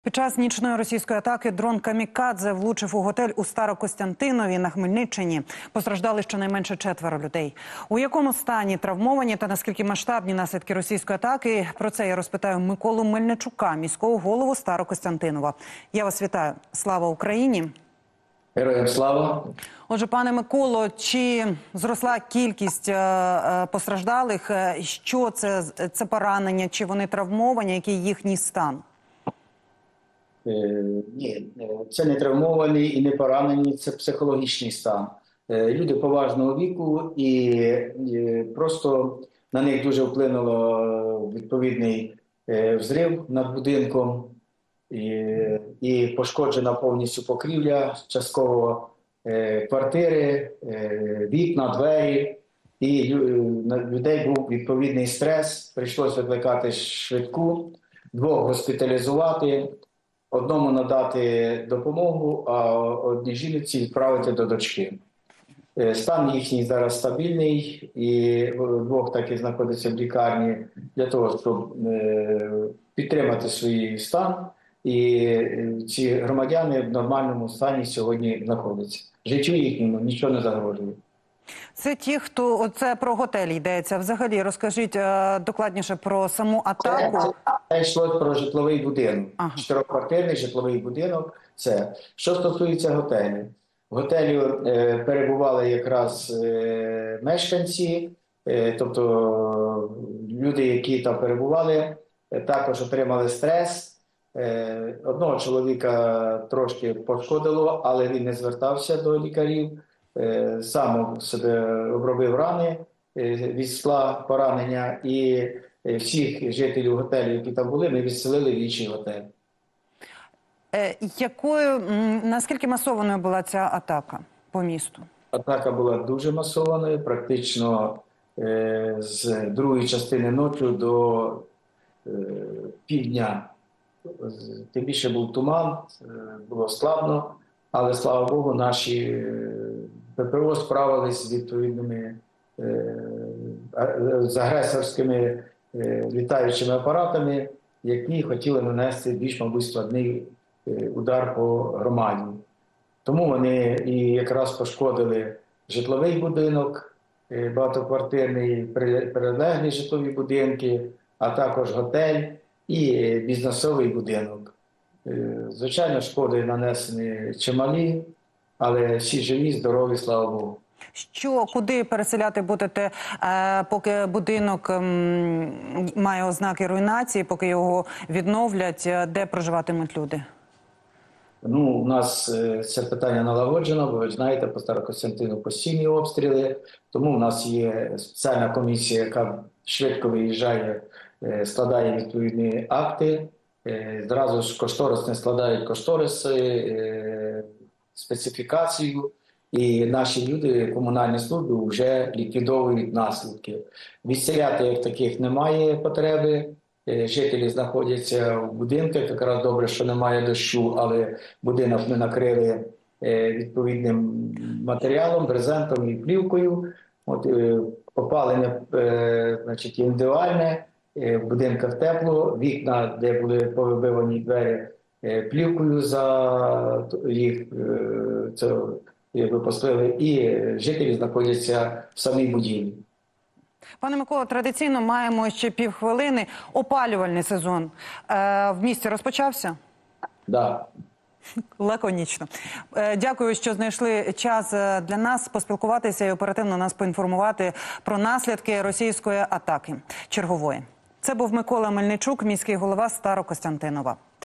Під час нічної російської атаки дрон «Камікадзе» влучив у готель у Старокостянтинові на Хмельниччині. Постраждали щонайменше 4 людей. У якому стані травмовані та наскільки масштабні наслідки російської атаки? Про це я розпитаю Миколу Мельничука, міського голову Старокостянтинова. Я вас вітаю. Слава Україні! Героям слава! Отже, пане Миколо, чи зросла кількість постраждалих? Що це? Це поранення? Чи вони травмовані? Який їхній стан? Ні, це не травмовані і не поранені, це психологічний стан. Люди поважного віку і просто на них дуже вплинуло відповідний взрив над будинком і пошкоджена повністю покрівля, частково квартири, вікна, двері. І на людей був відповідний стрес, прийшлося викликати швидку, 2 госпіталізувати, одному надати допомогу, а одній жінці відправити до дочки. Стан їхній зараз стабільний, і 2 таки знаходяться в лікарні для того, щоб підтримати свій стан. І ці громадяни в нормальному стані сьогодні знаходяться. Життю їхньому нічого не загрожує. Це ті, хто... Оце про готель йдеться. Взагалі, розкажіть докладніше про саму атаку. Це йшло про житловий будинок. Ага. 4-квартирний житловий будинок. Це. Що стосується готелю. В готелі перебували якраз мешканці, тобто люди, які там перебували, також отримали стрес. Одного чоловіка трошки пошкодило, але він не звертався до лікарів. Сам себе обробив рани від скла, поранення, і всіх жителів готелю, які там були, ми відселили в інший готель. Наскільки масованою була ця атака по місту? Атака була дуже масованою, практично з 2-ї частини ночі до півдня. Тим більше був туман, було складно, але, слава Богу, наші ППО справились з відповідними з агресорськими літаючими апаратами, які хотіли нанести більш, мабуть, складний удар по громаді. Тому вони і якраз пошкодили житловий будинок, багатоквартирний, прилеглі житлові будинки, а також готель і бізнесовий будинок. Звичайно, шкоди нанесені чималі, але всі живі, здорові, слава Богу. Куди переселяти будете, поки будинок має ознаки руйнації, поки його відновлять, де проживатимуть люди? Ну, у нас це питання налагоджено, бо ви знаєте, по Старокостянтину постійні обстріли, тому у нас є спеціальна комісія, яка швидко виїжджає, складає відповідні акти, зразу ж кошторисне складають кошториси, специфікацію, і наші люди, комунальні служби, вже ліквідовують наслідки. Відселяти як таких немає потреби, жителі знаходяться в будинках, якраз добре, що немає дощу, але будинок ми накрили відповідним матеріалом, брезентом і плівкою. Опалення значить, індивідуальне, в будинках тепло, вікна, де були повибивані двері, плівкою за їх послили, і жителі знаходяться в самій будівлі. Пане Микола, традиційно маємо ще півхвилини. Опалювальний сезон в місті розпочався? Так. Да. Лаконічно. Дякую, що знайшли час для нас поспілкуватися і оперативно нас поінформувати про наслідки російської атаки чергової. Це був Микола Мельничук, міський голова Старокостянтинова.